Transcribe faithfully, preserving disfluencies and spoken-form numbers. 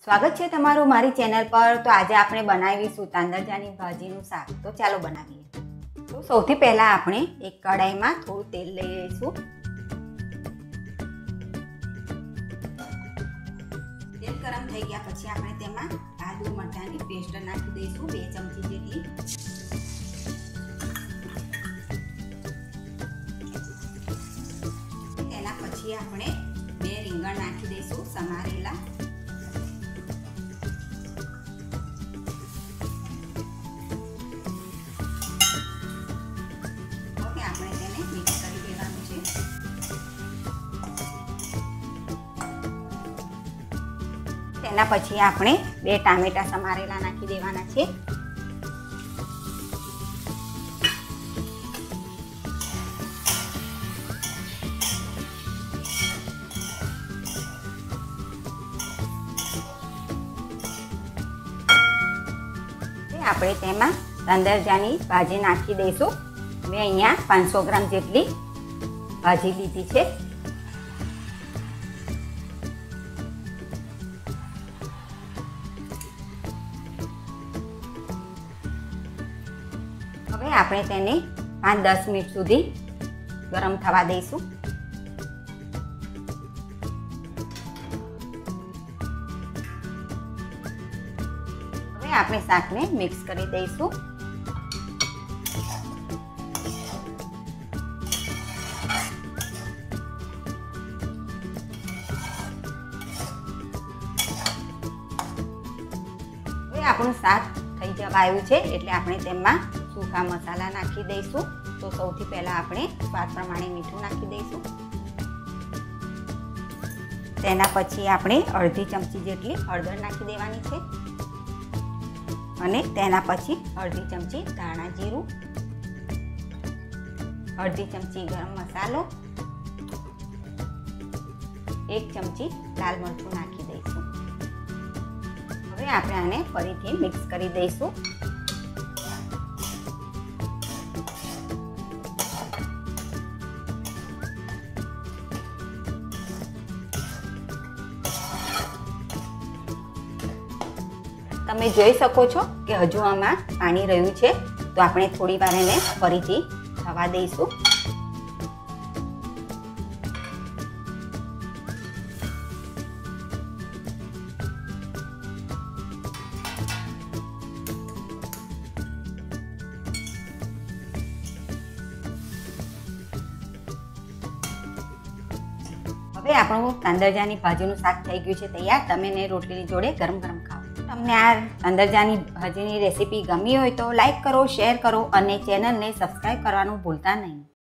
स्वागत है तमारू मारी चैनल पर। तो आज आपणे बनावीशुं तांदरजानी भाजीनुं शाक। तो चालो बनावीए। तो सौथी पहला आपणे एक कढ़ाई में थोड़ुं तेल लई लईशुं। तेल गरम थई गया पछी आपणे तेमां आदु मरचांनी पेस्ट नाखी दईशुं बे चमची जेटली। तेना पछी आपणे बे રીંગણ नाखी दईशुं समारेला। तेना पछी आपणे बे टामेटा समारेला नाखी देवाना छे। आपणे तेमां तांदरजानी भाजी नाखी दईशुं। मैं अहींया पांच सौ ग्राम जेटली भाजी लीधी छे। હવે આપણે તેને પાંચ દસ મિનિટ સુધી ગરમ થવા દઈશું। હવે આપણે શાકને મિક્સ કરી દઈશું। હવે આપણું શાક થઈ જવા આવ્યું છે એટલે આપણે તેમાં सूखा मसाला नाखी दईशुं। तो सौथी पहला आपणे स्वाद प्रमाणे मीठुं नाखी दईशुं। तेना पछी आपणे अर्धी चमची जेटली हळदर नाखी देवानी छे अने तेना पछी अर्धी चमची धाणा जीरुं, अर्धी चमची गरम मसालो, एक चमची लाल मरचुं नाखी दईशुं। हवे आपणे आने फरीथी मिक्स करी दईशुं। તમે જોઈ શકો છો કે હજુ આમાં પાણી રહ્યું છે। તો આપણે થોડી વાર એને ફરીથી થવા દઈશું। હવે આપણું તાંદરજાની ભાજીનું શાક થઈ ગયું છે તૈયાર। તમે ને રોટલીની જોડે ગરમ ગરમ ખાઓ। તમને આ તાંદરજાની ભાજીની રેસીપી ગમી હોય તો લાઈક કરો, શેર કરો અને ચેનલને સબસ્ક્રાઈબ કરવાનું ભૂલતા નહીં।